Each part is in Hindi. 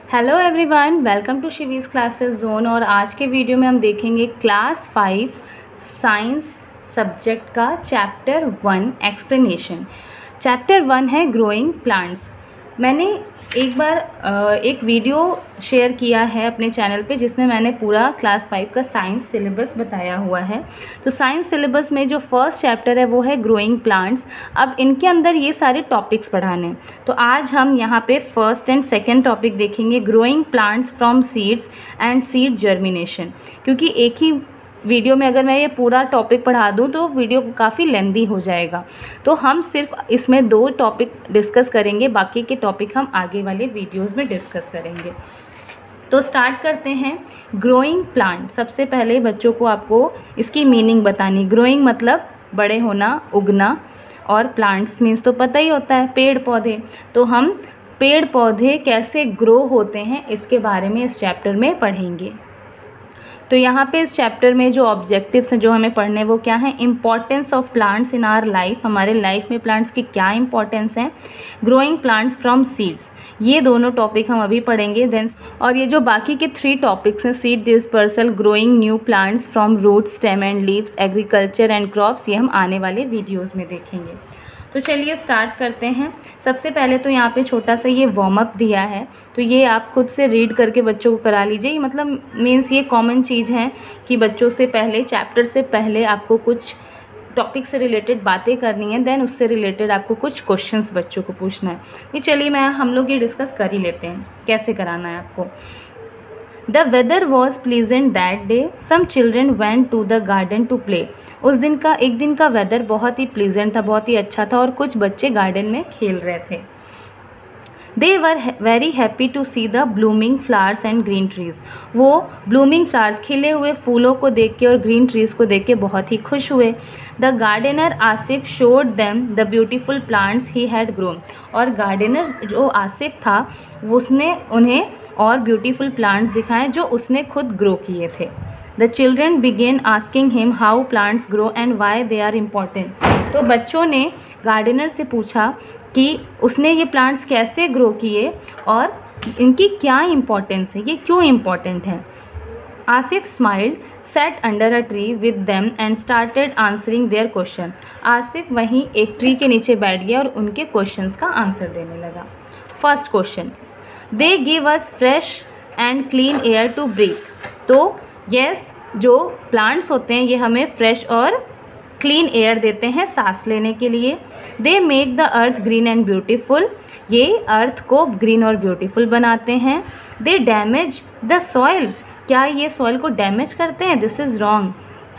Hello everyone, welcome to Shivi's classes zone. और आज के वीडियो में हम देखेंगे क्लास 5 साइंस सब्जेक्ट का चैप्टर 1 एक्सप्लेनेशन। चैप्टर 1 है ग्रोइंग प्लांट्स। मैंने एक बार एक वीडियो शेयर किया है अपने चैनल पे जिसमें मैंने पूरा क्लास 5 का साइंस सिलेबस बताया हुआ है। तो साइंस सिलेबस में जो फर्स्ट चैप्टर है वो है ग्रोइंग प्लांट्स। अब इनके अंदर ये सारे टॉपिक्स पढ़ाने हैं। तो आज हम यहाँ पे फर्स्ट एंड सेकेंड टॉपिक देखेंगे, growing plants from seeds and seed germination. क्योंकि एक ही वीडियो में अगर मैं ये पूरा टॉपिक पढ़ा दूँ तो वीडियो काफ़ी लेंदी हो जाएगा। तो हम सिर्फ इसमें 2 टॉपिक डिस्कस करेंगे, बाकी के टॉपिक हम आगे वाले वीडियोस में डिस्कस करेंगे। तो स्टार्ट करते हैं। ग्रोइंग प्लांट, सबसे पहले बच्चों को आपको इसकी मीनिंग बतानी। ग्रोइंग मतलब बड़े होना, उगना, और प्लांट्स मीन्स तो पता ही होता है पेड़ पौधे। तो हम पेड़ पौधे कैसे ग्रो होते हैं इसके बारे में इस चैप्टर में पढ़ेंगे। तो यहाँ पे इस चैप्टर में जो ऑब्जेक्टिव्स हैं जो हमें पढ़ने वो क्या है, importance of plants in our life, हमारे लाइफ में प्लांट्स की क्या इंपॉर्टेंस है, ग्रोइंग प्लांट्स फ्रॉम सीड्स, ये दोनों टॉपिक हम अभी पढ़ेंगे। देन और ये जो बाकी के 3 टॉपिक्स हैं, seed dispersal, growing new plants from roots, stem and leaves, agriculture and crops, ये हम आने वाले वीडियोज़ में देखेंगे। तो चलिए स्टार्ट करते हैं। सबसे पहले तो यहाँ पे छोटा सा ये वार्म अप दिया है, तो ये आप खुद से रीड करके बच्चों को करा लीजिए। ये मतलब मीन्स ये कॉमन चीज़ है कि बच्चों से पहले, चैप्टर से पहले आपको कुछ टॉपिक से रिलेटेड बातें करनी है, देन उससे रिलेटेड आपको कुछ क्वेश्चंस बच्चों को पूछना है। ये चलिए हम लोग ये डिस्कस कर ही लेते हैं कैसे कराना है आपको। The weather was pleasant that day. Some children went to the garden to play. एक दिन का वेदर बहुत ही प्लीजेंट था, बहुत ही अच्छा था, और कुछ बच्चे गार्डन में खेल रहे थे। They were very happy to see the blooming flowers and green trees. वो blooming flowers, खिले हुए फूलों को देख के और ग्रीन ट्रीज को देख के बहुत ही खुश हुए। The gardener Asif showed them the beautiful plants he had grown. और गार्डनर जो आसिफ था उसने उन्हें और ब्यूटीफुल प्लांट्स दिखाए जो उसने खुद ग्रो किए थे। The children began asking him how plants grow and why they are important. तो बच्चों ने गार्डनर से पूछा कि उसने ये प्लांट्स कैसे ग्रो किए और इनकी क्या इम्पोर्टेंस है, ये क्यों इम्पॉर्टेंट है। Asif smiled, sat under a tree with them and started answering their question. Asif वहीं एक ट्री के नीचे बैठ गया और उनके क्वेश्चंस का आंसर देने लगा। First question, they give us fresh and clean air to breathe. तो यस, जो प्लांट्स होते हैं ये हमें फ्रेश और क्लीन एयर देते हैं सांस लेने के लिए। They make the earth green and beautiful, ये अर्थ को ग्रीन और ब्यूटीफुल बनाते हैं। दे डैमेज द सॉइल, क्या ये सॉइल को डैमेज करते हैं? This is wrong.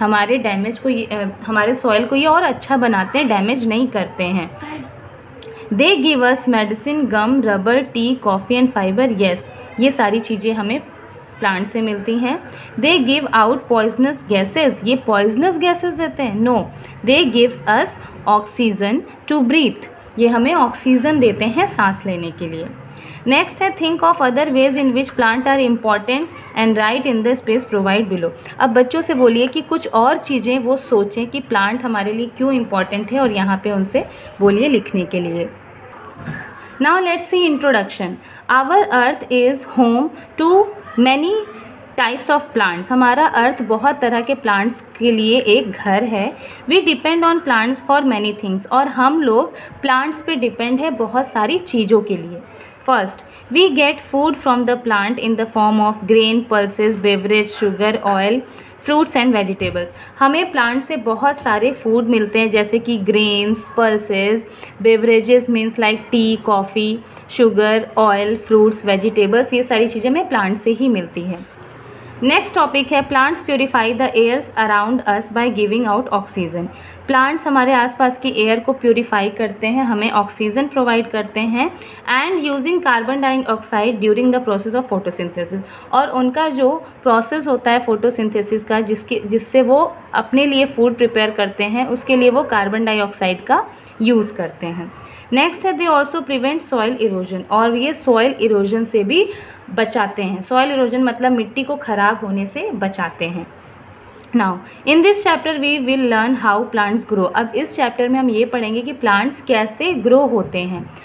हमारे सॉइल को ये और अच्छा बनाते हैं, डैमेज नहीं करते हैं। They give us medicine, gum, rubber, tea, coffee and fibre. Yes, ये सारी चीज़ें हमें प्लांट से मिलती हैं। They give out poisonous gases, ये पॉइजनस गैसेस देते हैं? No, they gives us oxygen to breathe, ये हमें ऑक्सीजन देते हैं सांस लेने के लिए। नेक्स्ट है, think of other ways in which plant are important and write in the space provide below. अब बच्चों से बोलिए कि कुछ और चीज़ें वो सोचें कि प्लांट हमारे लिए क्यों इम्पॉर्टेंट है, और यहाँ पे उनसे बोलिए लिखने के लिए। Now let's see introduction. Our earth is home to many types of plants. हमारा अर्थ बहुत तरह के प्लांट्स के लिए एक घर है। We depend on plants for many things. और हम लोग प्लांट्स पे डिपेंड है बहुत सारी चीज़ों के लिए। First, we get food from the plant in the form of grain, pulses, beverage, sugar, oil, fruits and vegetables. हमें प्लांट से बहुत सारे फूड मिलते हैं जैसे कि grains, pulses, beverages means like tea, coffee, sugar, oil, fruits, vegetables, ये सारी चीज़ें हमें प्लांट से ही मिलती हैं। नेक्स्ट टॉपिक है, plants purify the airs around us by giving out oxygen. Plants हमारे आसपास की एयर को प्योरीफाई करते हैं, हमें ऑक्सीजन प्रोवाइड करते हैं, and using carbon dioxide during the process of photosynthesis. और उनका जो प्रोसेस होता है फोटोसिंथेसिस का, जिससे वो अपने लिए फूड प्रिपेयर करते हैं, उसके लिए वो कार्बन डाइऑक्साइड का यूज़ करते हैं। नेक्स्ट है, they also prevent soil erosion, और ये सॉइल इरोजन से भी बचाते हैं। सॉइल इरोजन मतलब मिट्टी को ख़राब होने से बचाते हैं। Now in this chapter we will learn how plants grow. अब इस चैप्टर में हम ये पढ़ेंगे कि प्लांट्स कैसे ग्रो होते हैं।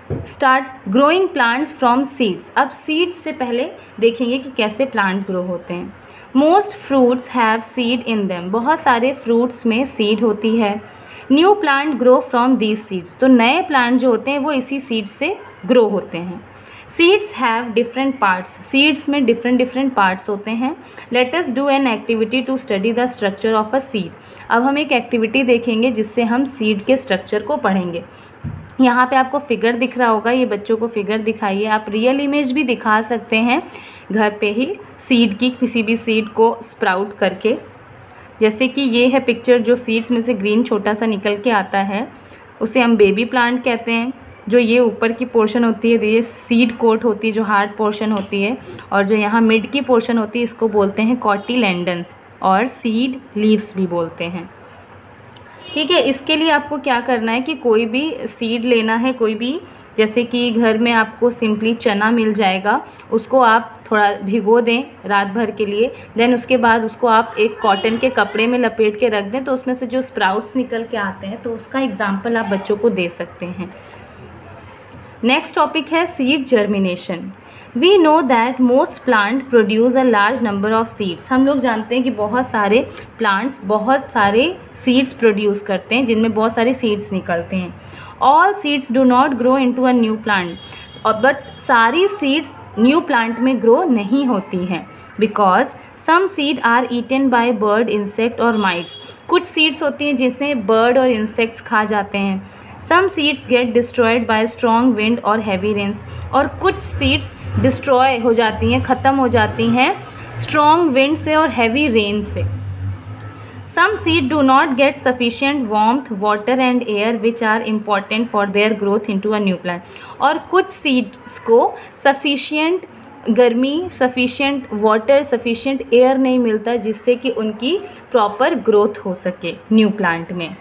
Start growing plants from seeds. अब सीड्स से पहले देखेंगे कि कैसे प्लांट ग्रो होते हैं। Most fruits have seed in them. बहुत सारे फ्रूट्स में सीड होती है। New plant grow from these seeds. तो नए प्लांट जो होते हैं वो इसी सीड से ग्रो होते हैं। Seeds have different parts. Seeds में डिफरेंट पार्ट्स होते हैं। Let us do an activity to study the structure of a seed. अब हम एक एक्टिविटी देखेंगे जिससे हम सीड के स्ट्रक्चर को पढ़ेंगे। यहाँ पे आपको फिगर दिख रहा होगा, ये बच्चों को फिगर दिखाइए। आप रियल इमेज भी दिखा सकते हैं घर पे ही सीड की, किसी भी सीड को स्प्राउट करके। जैसे कि ये है पिक्चर, जो सीड्स में से ग्रीन छोटा सा निकल के आता है उसे हम बेबी प्लांट कहते हैं। जो ये ऊपर की पोर्शन होती है ये सीड कोट होती है, जो हार्ड पोर्शन होती है, और जो यहाँ मिड की पोर्शन होती है इसको बोलते हैं कॉटिलेंडन्स और सीड लीव्स भी बोलते हैं। ठीक है, इसके लिए आपको क्या करना है कि कोई भी सीड लेना है, कोई भी, जैसे कि घर में आपको सिंपली चना मिल जाएगा, उसको आप थोड़ा भिगो दें रात भर के लिए। देन उसके बाद उसको आप एक कॉटन के कपड़े में लपेट के रख दें, तो उसमें से जो स्प्राउट्स निकल के आते हैं, तो उसका एग्जाम्पल आप बच्चों को दे सकते हैं। नेक्स्ट टॉपिक है seed germination. We know that most plant produce a large number of seeds. हम लोग जानते हैं कि बहुत सारे प्लांट्स बहुत सारे सीड्स प्रोड्यूस करते हैं, जिनमें बहुत सारे सीड्स निकलते हैं। All seeds do not grow into a new plant. और बट सारी सीड्स न्यू प्लांट में ग्रो नहीं होती हैं, because some seed are eaten by bird, insect और माइट्स। कुछ सीड्स होती हैं जिसे बर्ड और इंसेक्ट्स खा जाते हैं। Some seeds get destroyed by strong wind और हैवी रेन्स। और कुछ सीड्स डिस्ट्रॉय हो जाती हैं, ख़त्म हो जाती हैं स्ट्रॉन्ग विंड से और हैवी रेन से। Some seed do not get sufficient warmth, water and air which are important for their growth into a new plant. और कुछ सीड्स को सफिशिएंट गर्मी, सफिशिएंट वाटर, सफिशिएंट एयर नहीं मिलता, जिससे कि उनकी प्रॉपर ग्रोथ हो सके न्यू प्लांट में।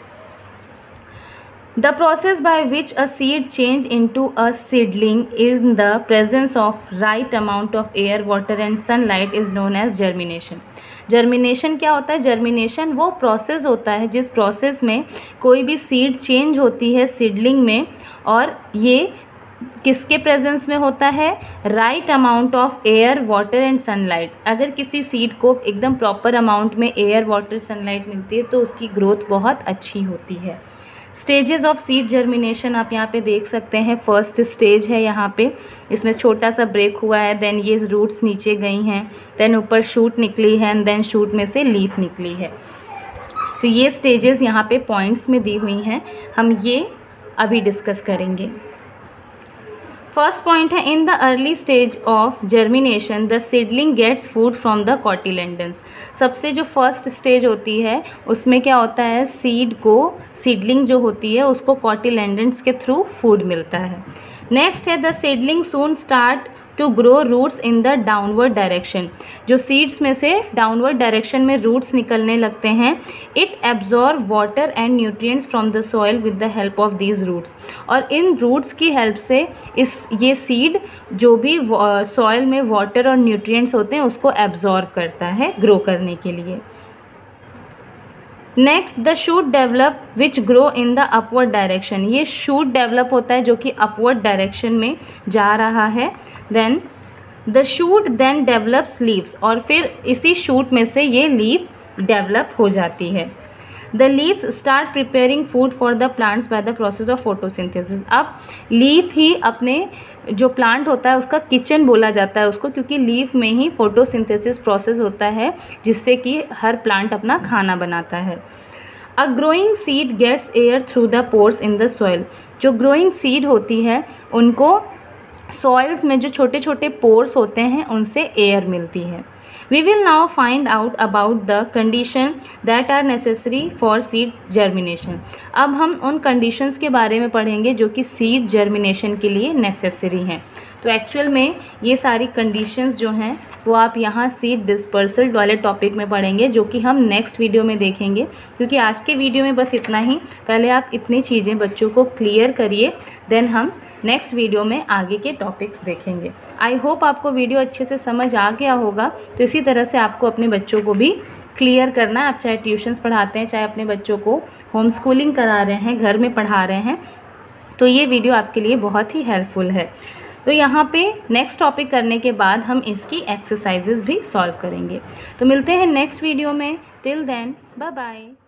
The process by which a seed change into a seedling in the presence of right amount of air, water and sunlight is known as germination. Germination क्या होता है? Germination वो प्रोसेस होता है जिस प्रोसेस में कोई भी सीड चेंज होती है सीडलिंग में, और ये किसके प्रेजेंस में होता है? Right amount of air, water and sunlight. अगर किसी सीड को एकदम प्रॉपर अमाउंट में एयर, वाटर, सनलाइट मिलती है तो उसकी ग्रोथ बहुत अच्छी होती है। स्टेजेस ऑफ सीड जर्मिनेशन आप यहाँ पे देख सकते हैं। फर्स्ट स्टेज है यहाँ पे, इसमें छोटा सा ब्रेक हुआ है, देन ये रूट्स नीचे गई हैं, देन ऊपर शूट निकली है, एंड देन शूट में से लीफ निकली है। तो ये स्टेजेस यहाँ पे पॉइंट्स में दी हुई हैं, हम ये अभी डिस्कस करेंगे। फर्स्ट पॉइंट है, in the early stage of germination the seedling gets food from the cotyledons. सबसे जो फर्स्ट स्टेज होती है उसमें क्या होता है, सीड को, सीडलिंग जो होती है उसको कॉटिलेंडन्स के थ्रू फूड मिलता है। नेक्स्ट है, the seedling soon start to grow roots in the downward direction. जो सीड्स में से डाउनवर्ड डायरेक्शन में रूट्स निकलने लगते हैं। It absorb water and nutrients from the soil with the help of these roots. और इन रूट्स की हेल्प से ये सीड जो भी सॉइल में वाटर और न्यूट्रिएंट्स होते हैं उसको एब्जॉर्ब करता है ग्रो करने के लिए। Next, the shoot develop which grow in the upward direction. ये शूट डेवलप होता है जो कि अपवर्ड डायरेक्शन में जा रहा है। Then the shoot then develops leaves, और फिर इसी शूट में से ये लीफ डेवलप हो जाती है। The leaves start preparing food for the plants by the process of photosynthesis. अब लीफ ही अपने जो प्लांट होता है उसका किचन बोला जाता है उसको, क्योंकि लीफ में ही फोटोसिंथेसिस प्रोसेस होता है जिससे कि हर प्लांट अपना खाना बनाता है। A growing seed gets air through the pores in the soil. जो ग्रोइंग सीड होती है उनको सॉइल्स में जो छोटे छोटे पोर्स होते हैं उनसे एयर मिलती है। We will now find out about the condition that are necessary for seed germination. अब हम उन conditions के बारे में पढ़ेंगे जो कि seed germination के लिए necessary हैं। तो एक्चुअल में ये सारी कंडीशंस जो हैं वो आप यहाँ सीड डिस्पर्सल वाले टॉपिक में पढ़ेंगे, जो कि हम नेक्स्ट वीडियो में देखेंगे, क्योंकि आज के वीडियो में बस इतना ही। पहले आप इतनी चीज़ें बच्चों को क्लियर करिए, देन हम नेक्स्ट वीडियो में आगे के टॉपिक्स देखेंगे। आई होप आपको वीडियो अच्छे से समझ आ गया होगा। तो इसी तरह से आपको अपने बच्चों को भी क्लियर करना है। आप चाहे ट्यूशन्स पढ़ाते हैं, चाहे अपने बच्चों को होम स्कूलिंग करा रहे हैं, घर में पढ़ा रहे हैं, तो ये वीडियो आपके लिए बहुत ही हेल्पफुल है। तो यहाँ पे नेक्स्ट टॉपिक करने के बाद हम इसकी एक्सरसाइजेज भी सॉल्व करेंगे। तो मिलते हैं नेक्स्ट वीडियो में। Till then bye bye.